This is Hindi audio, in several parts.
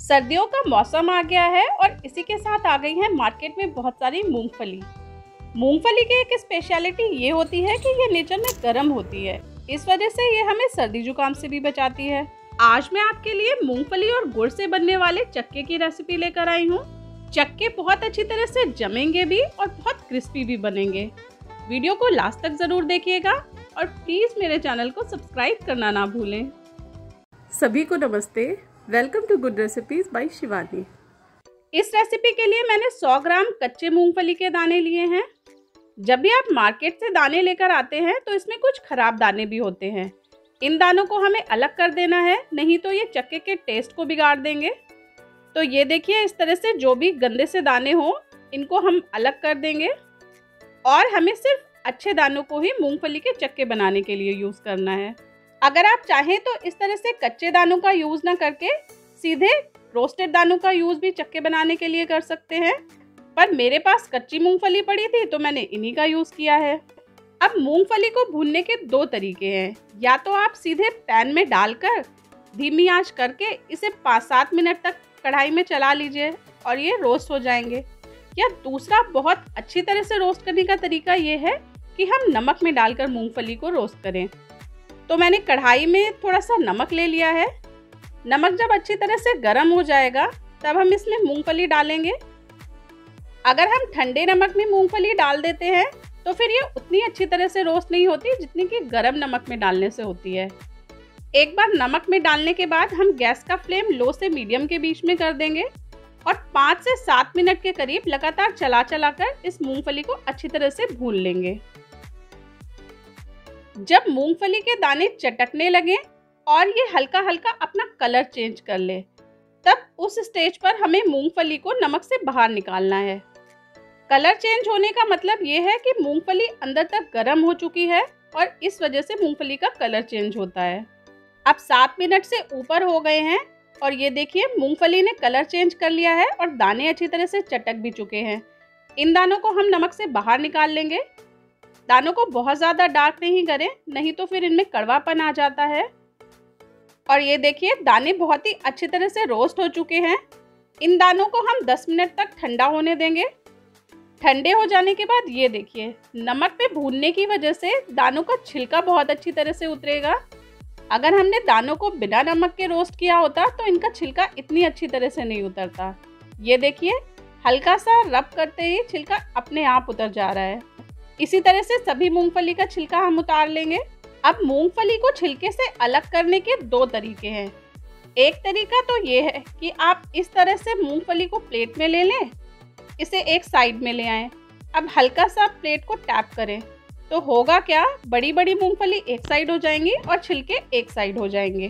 सर्दियों का मौसम आ गया है और इसी के साथ आ गई है मार्केट में बहुत सारी मूंगफली। मूंगफली की एक स्पेशलिटी ये होती है कि ये नेचर में गर्म होती है, इस वजह से ये हमें सर्दी जुकाम से भी बचाती है। आज मैं आपके लिए मूंगफली और गुड़ से बनने वाले चक्के की रेसिपी लेकर आई हूँ। चक्के बहुत अच्छी तरह से जमेंगे भी और बहुत क्रिस्पी भी बनेंगे। वीडियो को लास्ट तक जरूर देखिएगा और प्लीज मेरे चैनल को सब्सक्राइब करना ना भूलें। सभी को नमस्ते, welcome to good recipes by Shivani. इस रेसिपी के लिए मैंने 100 ग्राम कच्चे मूंगफली के दाने लिए हैं। जब भी आप मार्केट से दाने लेकर आते हैं तो इसमें कुछ खराब दाने भी होते हैं। इन दानों को हमें अलग कर देना है, नहीं तो ये चक्के के टेस्ट को बिगाड़ देंगे। तो ये देखिए, इस तरह से जो भी गंदे से दाने हो इनको हम अलग कर देंगे और हमें सिर्फ अच्छे दानों को ही मूंगफली के चक्के बनाने के लिए यूज़ करना है। अगर आप चाहें तो इस तरह से कच्चे दानों का यूज़ ना करके सीधे रोस्टेड दानों का यूज़ भी चक्के बनाने के लिए कर सकते हैं, पर मेरे पास कच्ची मूंगफली पड़ी थी तो मैंने इन्हीं का यूज़ किया है। अब मूंगफली को भूनने के दो तरीके हैं। या तो आप सीधे पैन में डालकर धीमी आंच करके इसे 5-7 मिनट तक कढ़ाई में चला लीजिए और ये रोस्ट हो जाएंगे। या दूसरा बहुत अच्छी तरह से रोस्ट करने का तरीका ये है कि हम नमक में डालकर मूंगफली को रोस्ट करें। तो मैंने कढ़ाई में थोड़ा सा नमक ले लिया है। नमक जब अच्छी तरह से गर्म हो जाएगा तब हम इसमें मूंगफली डालेंगे। अगर हम ठंडे नमक में मूंगफली डाल देते हैं तो फिर ये उतनी अच्छी तरह से रोस्ट नहीं होती जितनी कि गर्म नमक में डालने से होती है। एक बार नमक में डालने के बाद हम गैस का फ्लेम लो से मीडियम के बीच में कर देंगे और 5 से 7 मिनट के करीब लगातार चला कर इस मूंगफली को अच्छी तरह से भून लेंगे। जब मूंगफली के दाने चटकने लगे और ये हल्का हल्का अपना कलर चेंज कर ले, तब उस स्टेज पर हमें मूंगफली को नमक से बाहर निकालना है। कलर चेंज होने का मतलब ये है कि मूंगफली अंदर तक गर्म हो चुकी है और इस वजह से मूंगफली का कलर चेंज होता है। अब 7 मिनट से ऊपर हो गए हैं और ये देखिए, मूंगफली ने कलर चेंज कर लिया है और दाने अच्छी तरह से चटक भी चुके हैं। इन दानों को हम नमक से बाहर निकाल लेंगे। दानों को बहुत ज़्यादा डार्क नहीं करें, नहीं तो फिर इनमें कड़वापन आ जाता है। और ये देखिए, दाने बहुत ही अच्छी तरह से रोस्ट हो चुके हैं। इन दानों को हम 10 मिनट तक ठंडा होने देंगे। ठंडे हो जाने के बाद ये देखिए, नमक पे भूनने की वजह से दानों का छिलका बहुत अच्छी तरह से उतरेगा। अगर हमने दानों को बिना नमक के रोस्ट किया होता तो इनका छिलका इतनी अच्छी तरह से नहीं उतरता। ये देखिए, हल्का सा रब करते ही छिलका अपने आप उतर जा रहा है। इसी तरह से सभी मूंगफली का छिलका हम उतार लेंगे। अब मूंगफली को छिलके से अलग करने के दो तरीके हैं। एक तरीका तो ये है कि आप इस तरह से मूंगफली को प्लेट में ले लें, इसे एक साइड में ले आएं। अब हल्का सा प्लेट को टैप करें तो होगा क्या, बड़ी बड़ी मूंगफली एक साइड हो जाएंगी और छिलके एक साइड हो जाएंगे।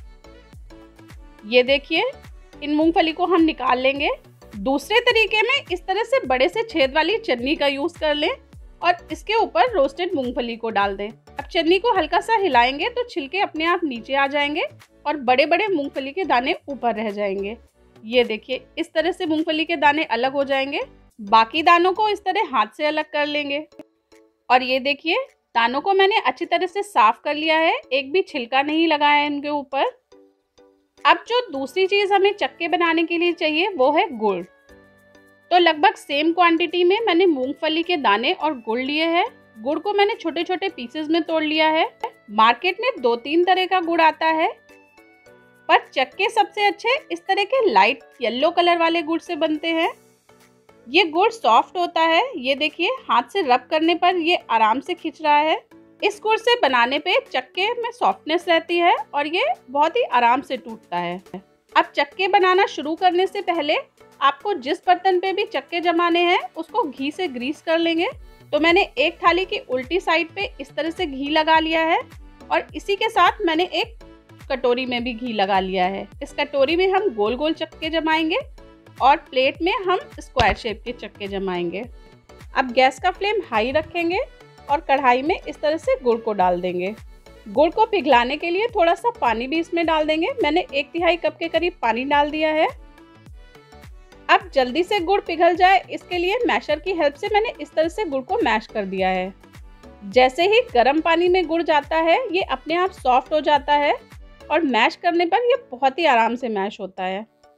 ये देखिए, इन मूंगफली को हम निकाल लेंगे। दूसरे तरीके में इस तरह से बड़े से छेद वाली चन्नी का यूज़ कर लें और इसके ऊपर रोस्टेड मूंगफली को डाल दें। अब चन्नी को हल्का सा हिलाएंगे तो छिलके अपने आप नीचे आ जाएंगे और बड़े बड़े मूंगफली के दाने ऊपर रह जाएंगे। ये देखिए, इस तरह से मूंगफली के दाने अलग हो जाएंगे। बाकी दानों को इस तरह हाथ से अलग कर लेंगे। और ये देखिए, दानों को मैंने अच्छी तरह से साफ कर लिया है, एक भी छिलका नहीं लगाया है इनके ऊपर। अब जो दूसरी चीज़ हमें चक्के बनाने के लिए चाहिए वो है गुड़। तो लगभग सेम क्वांटिटी में मैंने मूंगफली के दाने और गुड़ लिए हैं। गुड़ को मैंने छोटे छोटे पीसेस में तोड़ लिया है। मार्केट में 2-3 तरह का गुड़ आता है, पर चक्के सबसे अच्छे इस तरह के लाइट येलो कलर वाले गुड़ से बनते हैं। ये गुड़ सॉफ्ट होता है। ये देखिए, हाथ से रब करने पर ये आराम से खिंच रहा है। इस गुड़ से बनाने पे चक्के में सॉफ्टनेस रहती है और ये बहुत ही आराम से टूटता है। अब चक्के बनाना शुरू करने से पहले आपको जिस बर्तन पे भी चक्के जमाने हैं उसको घी से ग्रीस कर लेंगे। तो मैंने एक थाली की उल्टी साइड पे इस तरह से घी लगा लिया है और इसी के साथ मैंने एक कटोरी में भी घी लगा लिया है। इस कटोरी में हम गोल गोल चक्के जमाएंगे और प्लेट में हम स्क्वायर शेप के चक्के जमाएंगे। अब गैस का फ्लेम हाई रखेंगे और कढ़ाई में इस तरह से गुड़ को डाल देंगे। गुड़ को पिघलाने के लिए थोड़ा सा पानी भी इसमें डाल देंगे। मैंने 1/3 कप के करीब पानी डाल दिया है। अब जल्दी से गुड़ पिघल जाए इसके लिए मैशर की हेल्प से मैंने इस तरह से गुड़ को मैश कर दिया है। जैसे ही गर्म पानी में गुड़ जाता है ये अपने आप सॉफ्ट हो जाता है और मैश करने पर ये बहुत ही आराम से मैश होता है।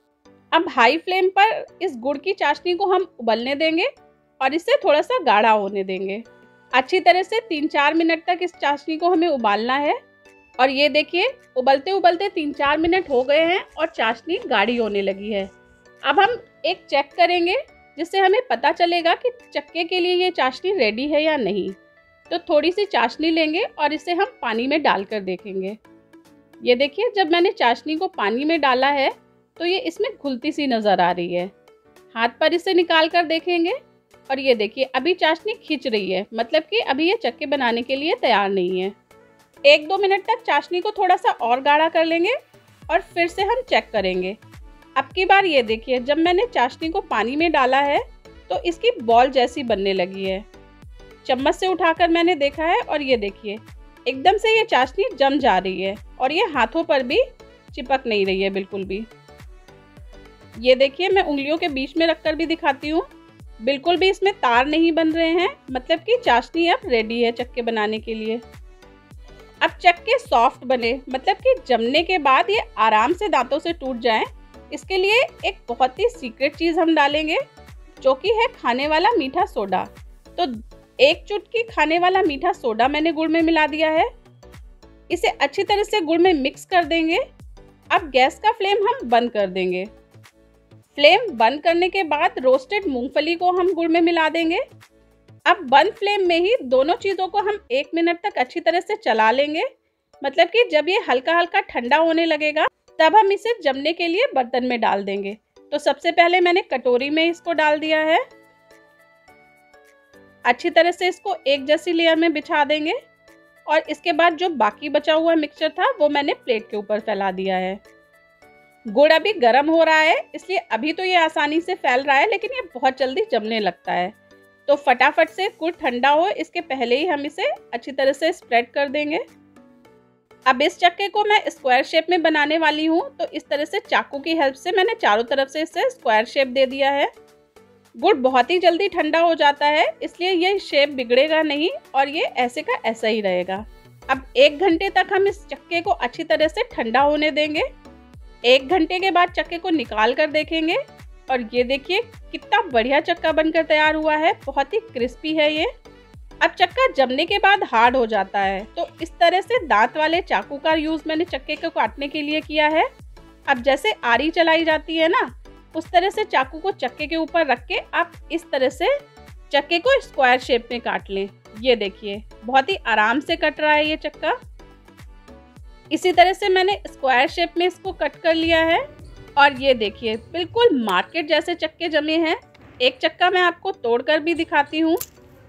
अब हाई फ्लेम पर इस गुड़ की चाशनी को हम उबलने देंगे और इसे थोड़ा सा गाढ़ा होने देंगे। अच्छी तरह से 3-4 मिनट तक इस चाशनी को हमें उबालना है। और ये देखिए उबलते उबलते 3-4 मिनट हो गए हैं और चाशनी गाढ़ी होने लगी है। अब हम एक चेक करेंगे जिससे हमें पता चलेगा कि चक्के के लिए ये चाशनी रेडी है या नहीं। तो थोड़ी सी चाशनी लेंगे और इसे हम पानी में डालकर देखेंगे। ये देखिए जब मैंने चाशनी को पानी में डाला है तो ये इसमें घुलती सी नज़र आ रही है। हाथ पर इसे निकाल कर देखेंगे और ये देखिए अभी चाशनी खिंच रही है, मतलब कि अभी ये चक्के बनाने के लिए तैयार नहीं है। 1-2 मिनट तक चाशनी को थोड़ा सा और गाढ़ा कर लेंगे और फिर से हम चेक करेंगे। अब की बार ये देखिए जब मैंने चाशनी को पानी में डाला है तो इसकी बॉल जैसी बनने लगी है। चम्मच से उठाकर मैंने देखा है और ये देखिए एकदम से ये चाशनी जम जा रही है और ये हाथों पर भी चिपक नहीं रही है बिल्कुल भी। ये देखिए मैं उंगलियों के बीच में रखकर भी दिखाती हूँ, बिल्कुल भी इसमें तार नहीं बन रहे हैं, मतलब कि चाशनी अब रेडी है चक्के बनाने के लिए। अब चक्के सॉफ्ट बने, मतलब कि जमने के बाद ये आराम से दांतों से टूट जाएं, इसके लिए एक बहुत ही सीक्रेट चीज़ हम डालेंगे जो कि है खाने वाला मीठा सोडा। तो 1 चुटकी खाने वाला मीठा सोडा मैंने गुड़ में मिला दिया है। इसे अच्छी तरह से गुड़ में मिक्स कर देंगे। अब गैस का फ्लेम हम बंद कर देंगे। फ्लेम बंद करने के बाद रोस्टेड मूंगफली को हम गुड़ में मिला देंगे। अब बंद फ्लेम में ही दोनों चीज़ों को हम 1 मिनट तक अच्छी तरह से चला लेंगे, मतलब कि जब ये हल्का हल्का ठंडा होने लगेगा तब हम इसे जमने के लिए बर्तन में डाल देंगे। तो सबसे पहले मैंने कटोरी में इसको डाल दिया है। अच्छी तरह से इसको एक जैसी लेयर में बिछा देंगे और इसके बाद जो बाकी बचा हुआ मिक्सचर था वो मैंने प्लेट के ऊपर फैला दिया है। गुड़ अभी गर्म हो रहा है इसलिए अभी तो ये आसानी से फैल रहा है, लेकिन ये बहुत जल्दी जमने लगता है। तो फटाफट से गुड़ ठंडा हो इसके पहले ही हम इसे अच्छी तरह से स्प्रेड कर देंगे। अब इस चक्के को मैं स्क्वायर शेप में बनाने वाली हूँ, तो इस तरह से चाकू की हेल्प से मैंने चारों तरफ से इसे स्क्वायर शेप दे दिया है। गुड़ बहुत ही जल्दी ठंडा हो जाता है इसलिए ये शेप बिगड़ेगा नहीं और ये ऐसे का ऐसा ही रहेगा। अब 1 घंटे तक हम इस चक्के को अच्छी तरह से ठंडा होने देंगे। 1 घंटे के बाद चक्के को निकाल कर देखेंगे और ये देखिए कितना बढ़िया चक्का बनकर तैयार हुआ है, बहुत ही क्रिस्पी है ये। अब चक्का जमने के बाद हार्ड हो जाता है, तो इस तरह से दांत वाले चाकू का यूज़ मैंने चक्के को काटने के लिए किया है। अब जैसे आरी चलाई जाती है ना, उस तरह से चाकू को चक्के के ऊपर रख के आप इस तरह से चक्के को स्क्वायर शेप में काट लें। ये देखिए बहुत ही आराम से कट रहा है ये चक्का। इसी तरह से मैंने स्क्वायर शेप में इसको कट कर लिया है और ये देखिए बिल्कुल मार्केट जैसे चक्के जमे हैं। एक चक्का मैं आपको तोड़कर भी दिखाती हूँ।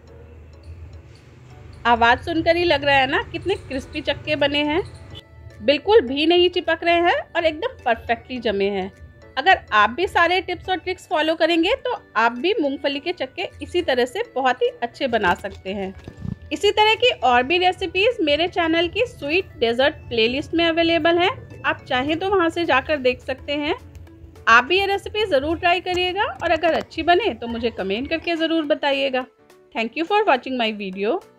आवाज़ सुनकर ही लग रहा है ना कितने क्रिस्पी चक्के बने हैं, बिल्कुल भी नहीं चिपक रहे हैं और एकदम परफेक्टली जमे हैं। अगर आप भी सारे टिप्स और ट्रिक्स फॉलो करेंगे तो आप भी मूंगफली के चक्के इसी तरह से बहुत ही अच्छे बना सकते हैं। इसी तरह की और भी रेसिपीज़ मेरे चैनल की स्वीट डेजर्ट प्लेलिस्ट में अवेलेबल हैं, आप चाहें तो वहां से जाकर देख सकते हैं। आप भी ये रेसिपी ज़रूर ट्राई करिएगा और अगर अच्छी बने तो मुझे कमेंट करके ज़रूर बताइएगा। Thank you for watching my video.